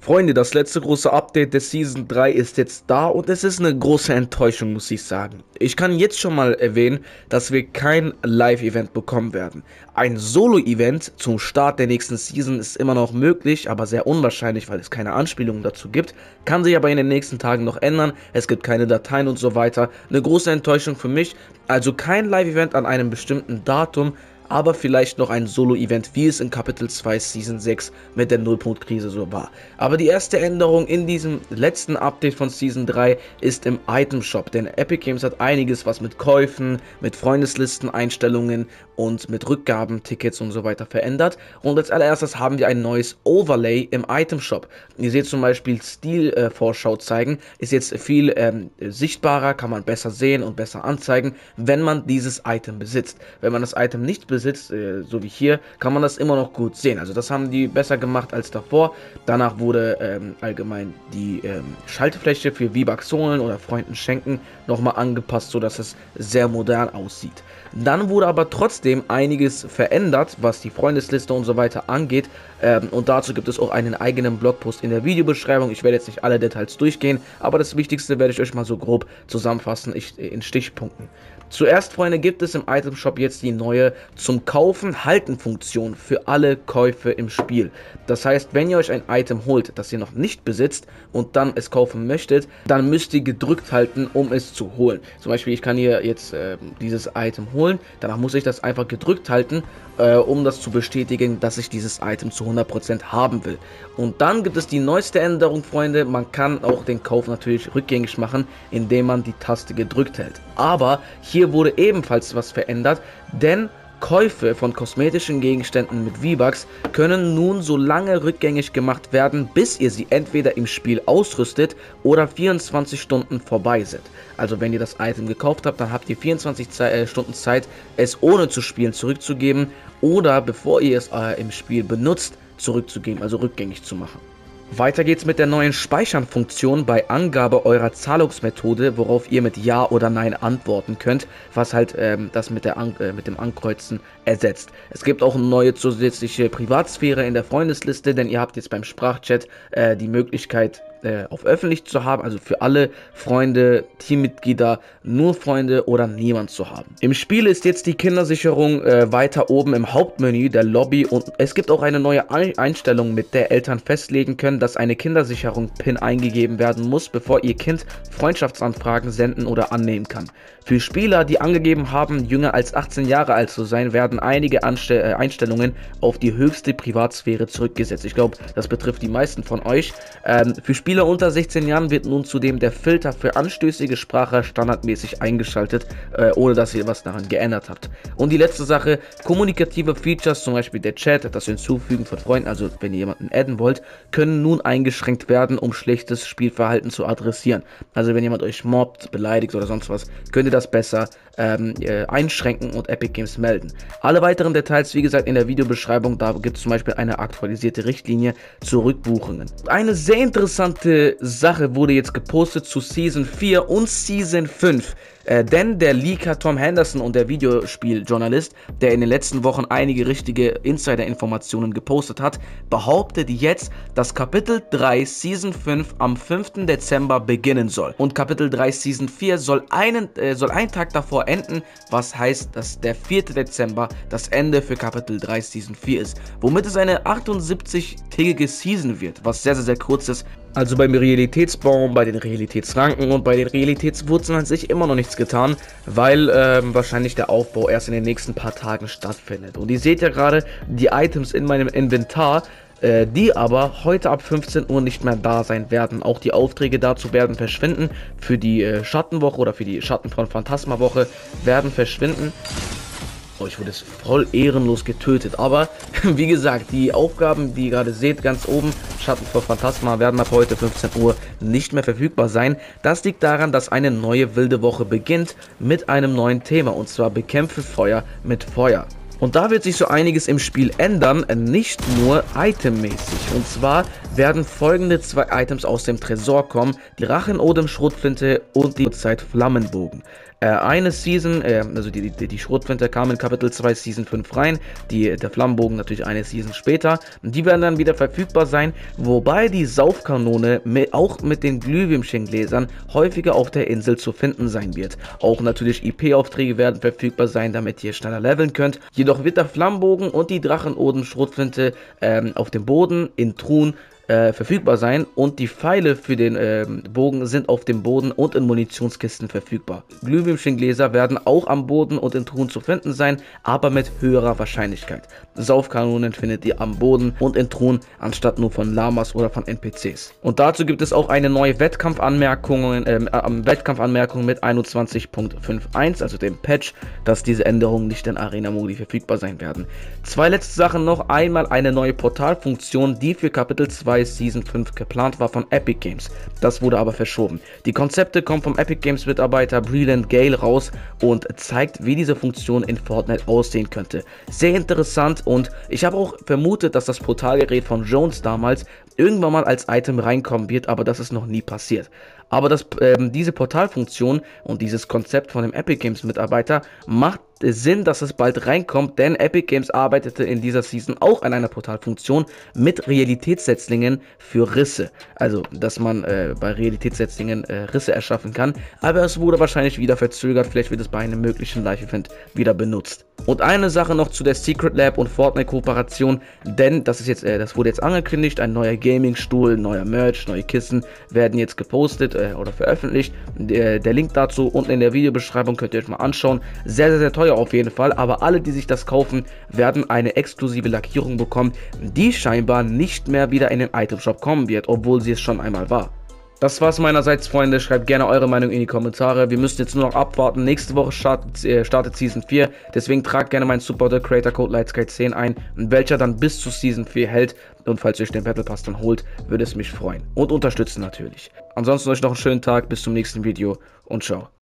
Freunde, das letzte große Update der Season 3 ist jetzt da und es ist eine große Enttäuschung, muss ich sagen. Ich kann jetzt schon mal erwähnen, dass wir kein Live-Event bekommen werden. Ein Solo-Event zum Start der nächsten Season ist immer noch möglich, aber sehr unwahrscheinlich, weil es keine Anspielungen dazu gibt. Kann sich aber in den nächsten Tagen noch ändern, es gibt keine Dateien und so weiter. Eine große Enttäuschung für mich, also kein Live-Event an einem bestimmten Datum, aber vielleicht noch ein Solo-Event, wie es in Kapitel 2 Season 6 mit der Nullpunkt-Krise so war. Aber die erste Änderung in diesem letzten Update von Season 3 ist im Item-Shop, denn Epic Games hat einiges, was mit Käufen, mit Freundeslisten, Einstellungen und mit Rückgaben, Tickets und so weiter verändert. Und als allererstes haben wir ein neues Overlay im Item-Shop. Ihr seht zum Beispiel Stil-Vorschau zeigen, ist jetzt viel sichtbarer, kann man besser sehen und besser anzeigen, wenn man dieses Item besitzt. Wenn man das Item nicht besitzt, so wie hier, kann man das immer noch gut sehen. Also das haben die besser gemacht als davor. Danach wurde allgemein die Schaltfläche für V-Bucks holen oder Freunden schenken nochmal angepasst, sodass es sehr modern aussieht. Dann wurde aber trotzdem einiges verändert, was die Freundesliste und so weiter angeht. Und dazu gibt es auch einen eigenen Blogpost in der Videobeschreibung. Ich werde jetzt nicht alle Details durchgehen, aber das Wichtigste werde ich euch mal so grob zusammenfassen in Stichpunkten. Zuerst, Freunde, gibt es im Item-Shop jetzt die neue zum Kaufen-Halten-Funktion für alle Käufe im Spiel. Das heißt, wenn ihr euch ein Item holt, das ihr noch nicht besitzt und dann es kaufen möchtet, dann müsst ihr gedrückt halten, um es zu holen. Zum Beispiel, ich kann hier jetzt dieses Item holen, danach muss ich das einfach gedrückt halten, um das zu bestätigen, dass ich dieses Item zu 100% haben will. Und dann gibt es die neueste Änderung, Freunde, man kann auch den Kauf natürlich rückgängig machen, indem man die Taste gedrückt hält. Aber hier wurde ebenfalls was verändert, denn Käufe von kosmetischen Gegenständen mit V-Bucks können nun so lange rückgängig gemacht werden, bis ihr sie entweder im Spiel ausrüstet oder 24 Stunden vorbei sind. Also wenn ihr das Item gekauft habt, dann habt ihr 24 Stunden Zeit, es ohne zu spielen zurückzugeben oder bevor ihr es im Spiel benutzt, zurückzugeben, also rückgängig zu machen. Weiter geht's mit der neuen Speichern-Funktion bei Angabe eurer Zahlungsmethode, worauf ihr mit Ja oder Nein antworten könnt, was halt das mit dem Ankreuzen ersetzt. Es gibt auch eine neue zusätzliche Privatsphäre in der Freundesliste, denn ihr habt jetzt beim Sprachchat die Möglichkeit auf öffentlich zu haben, also für alle Freunde, Teammitglieder, nur Freunde oder niemand zu haben. Im Spiel ist jetzt die Kindersicherung weiter oben im Hauptmenü der Lobby und es gibt auch eine neue Einstellung, mit der Eltern festlegen können, dass eine Kindersicherung-PIN eingegeben werden muss, bevor ihr Kind Freundschaftsanfragen senden oder annehmen kann. Für Spieler, die angegeben haben, jünger als 18 Jahre alt zu sein, werden einige Einstellungen auf die höchste Privatsphäre zurückgesetzt. Ich glaube, das betrifft die meisten von euch. Für Spieler unter 16 Jahren wird nun zudem der Filter für anstößige Sprache standardmäßig eingeschaltet, ohne dass ihr was daran geändert habt. Und die letzte Sache, kommunikative Features, zum Beispiel der Chat, das Hinzufügen von Freunden, also wenn ihr jemanden adden wollt, können nun eingeschränkt werden, um schlechtes Spielverhalten zu adressieren. Also wenn jemand euch mobbt, beleidigt oder sonst was, könnt ihr das besser einschränken und Epic Games melden. Alle weiteren Details, wie gesagt, in der Videobeschreibung, da gibt es zum Beispiel eine aktualisierte Richtlinie zu Rückbuchungen. Eine sehr interessante Sache wurde jetzt gepostet zu Season 4 und Season 5. Denn der Leaker Tom Henderson und der Videospieljournalist, der in den letzten Wochen einige richtige Insider-Informationen gepostet hat, behauptet jetzt, dass Kapitel 3 Season 5 am 5. Dezember beginnen soll. Und Kapitel 3 Season 4 soll einen Tag davor enden, was heißt, dass der 4. Dezember das Ende für Kapitel 3 Season 4 ist. Womit es eine 78-tägige Season wird, was sehr, sehr, sehr kurz ist. Also beim Realitätsbaum, bei den Realitätsranken und bei den Realitätswurzeln hat sich immer noch nichts getan, weil wahrscheinlich der Aufbau erst in den nächsten paar Tagen stattfindet. Und ihr seht ja gerade die Items in meinem Inventar, die aber heute ab 15 Uhr nicht mehr da sein werden. Auch die Aufträge dazu werden verschwinden. Für die Schattenwoche oder für die Schatten von Phantasma Woche werden verschwinden. Oh, ich wurde jetzt voll ehrenlos getötet, aber wie gesagt, die Aufgaben, die ihr gerade seht, ganz oben, Schatten vor Phantasma, werden ab heute 15 Uhr nicht mehr verfügbar sein. Das liegt daran, dass eine neue wilde Woche beginnt mit einem neuen Thema, und zwar Bekämpfe Feuer mit Feuer. Und da wird sich so einiges im Spiel ändern, nicht nur itemmäßig. Und zwar werden folgende zwei Items aus dem Tresor kommen: die Rachenodem Schrotflinte und die Zeit Flammenbogen. Eine Season, also die Schrotflinte kam in Kapitel 2 Season 5 rein, der Flammenbogen natürlich eine Season später. Und die werden dann wieder verfügbar sein, wobei die Saufkanone auch mit den Glühwürmchengläsern häufiger auf der Insel zu finden sein wird. Auch natürlich IP-Aufträge werden verfügbar sein, damit ihr schneller leveln könnt. Jedoch wird der Flammenbogen und die Drachenoden-Schrotflinte auf dem Boden in Truhen verfügbar sein und die Pfeile für den Bogen sind auf dem Boden und in Munitionskisten verfügbar. Glühwürmchengläser werden auch am Boden und in Truhen zu finden sein, aber mit höherer Wahrscheinlichkeit. Saufkanonen findet ihr am Boden und in Truhen, anstatt nur von Lamas oder von NPCs. Und dazu gibt es auch eine neue Wettkampfanmerkung mit 21.51, also dem Patch, dass diese Änderungen nicht in Arena-Modi verfügbar sein werden. Zwei letzte Sachen noch. Einmal eine neue Portalfunktion, die für Kapitel 2 Season 5 geplant war von Epic Games. Das wurde aber verschoben. Die Konzepte kommen vom Epic Games Mitarbeiter Breland Gale raus und zeigt, wie diese Funktion in Fortnite aussehen könnte. Sehr interessant und ich habe auch vermutet, dass das Portalgerät von Jones damals irgendwann mal als Item reinkommen wird, aber das ist noch nie passiert. Aber diese Portalfunktion und dieses Konzept von dem Epic Games Mitarbeiter macht Sinn, dass es bald reinkommt, denn Epic Games arbeitete in dieser Season auch an einer Portalfunktion mit Realitätssetzlingen für Risse. Also, dass man bei Realitätssetzlingen Risse erschaffen kann, aber es wurde wahrscheinlich wieder verzögert, vielleicht wird es bei einem möglichen Live-Event wieder benutzt. Und eine Sache noch zu der Secret Lab und Fortnite-Kooperation, denn das wurde jetzt angekündigt, ein neuer Gaming-Stuhl, neuer Merch, neue Kissen werden jetzt gepostet oder veröffentlicht. Der Link dazu unten in der Videobeschreibung könnt ihr euch mal anschauen. Sehr, sehr, sehr teuer auf jeden Fall, aber alle, die sich das kaufen, werden eine exklusive Lackierung bekommen, die scheinbar nicht mehr wieder in den Itemshop kommen wird, obwohl sie es schon einmal war. Das war's meinerseits, Freunde. Schreibt gerne eure Meinung in die Kommentare. Wir müssen jetzt nur noch abwarten. Nächste Woche startet Season 4. Deswegen tragt gerne meinen Supporter Creator Code Lightsky10 ein, welcher dann bis zu Season 4 hält. Und falls ihr euch den Battle Pass dann holt, würde es mich freuen. Und unterstützen natürlich. Ansonsten euch noch einen schönen Tag. Bis zum nächsten Video und ciao.